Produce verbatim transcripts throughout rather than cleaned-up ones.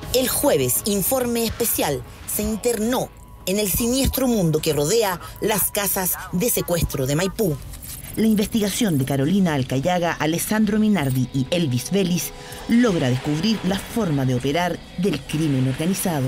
El jueves, Informe Especial se internó en el siniestro mundo que rodea las casas de secuestro de Maipú. La investigación de Carolina Alcayaga, Alessandro Minardi y Elvis Vélez logra descubrir la forma de operar del crimen organizado.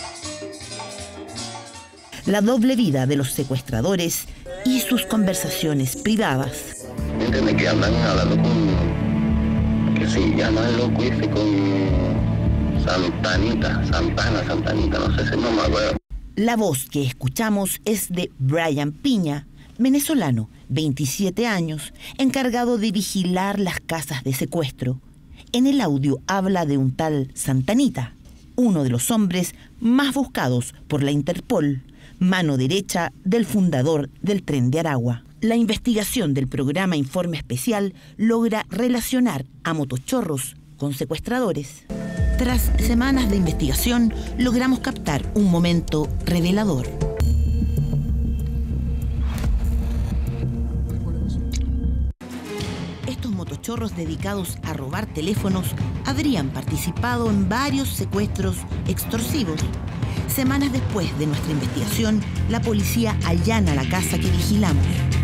La doble vida de los secuestradores y sus conversaciones privadas. Entiende que andan hablando con, que se llama el loco ese, con Santanita, Santana, Santanita, no sé si no me acuerdo. La voz que escuchamos es de Brian Piña, venezolano, veintisiete años, encargado de vigilar las casas de secuestro. En el audio habla de un tal Santanita, uno de los hombres más buscados por la Interpol, mano derecha del fundador del Tren de Aragua. La investigación del programa Informe Especial logra relacionar a motochorros con secuestradores. Tras semanas de investigación, logramos captar un momento revelador. Estos motochorros dedicados a robar teléfonos habrían participado en varios secuestros extorsivos. Semanas después de nuestra investigación, la policía allana la casa que vigilamos.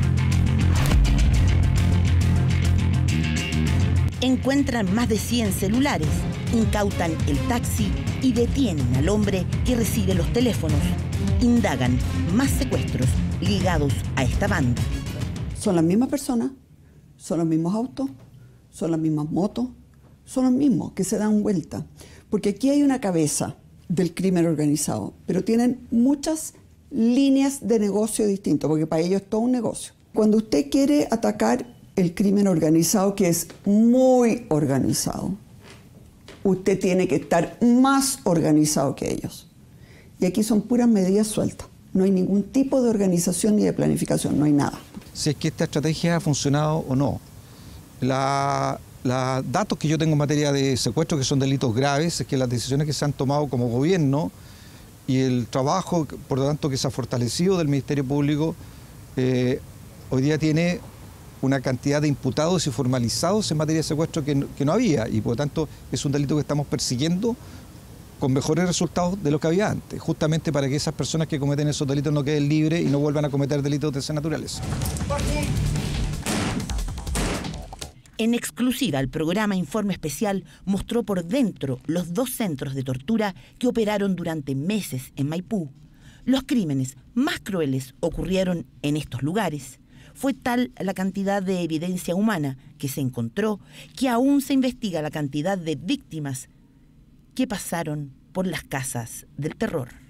Encuentran más de cien celulares, incautan el taxi y detienen al hombre que recibe los teléfonos. Indagan más secuestros ligados a esta banda. Son las mismas personas, son los mismos autos, son las mismas motos, son los mismos que se dan vuelta. Porque aquí hay una cabeza del crimen organizado, pero tienen muchas líneas de negocio distintas, porque para ellos es todo un negocio. Cuando usted quiere atacar el crimen organizado, que es muy organizado, usted tiene que estar más organizado que ellos. Y aquí son puras medidas sueltas. No hay ningún tipo de organización ni de planificación, no hay nada. Si es que esta estrategia ha funcionado o no. La... Los datos que yo tengo en materia de secuestro, que son delitos graves, es que las decisiones que se han tomado como gobierno y el trabajo, por lo tanto, que se ha fortalecido del Ministerio Público, eh, hoy día tiene una cantidad de imputados y formalizados en materia de secuestro que no, que no había, y por lo tanto es un delito que estamos persiguiendo con mejores resultados de lo que había antes, justamente para que esas personas que cometen esos delitos no queden libres y no vuelvan a cometer delitos de esa naturaleza. En exclusiva, el programa Informe Especial mostró por dentro los dos centros de tortura que operaron durante meses en Maipú. Los crímenes más crueles ocurrieron en estos lugares. Fue tal la cantidad de evidencia humana que se encontró que aún se investiga la cantidad de víctimas que pasaron por las casas del terror.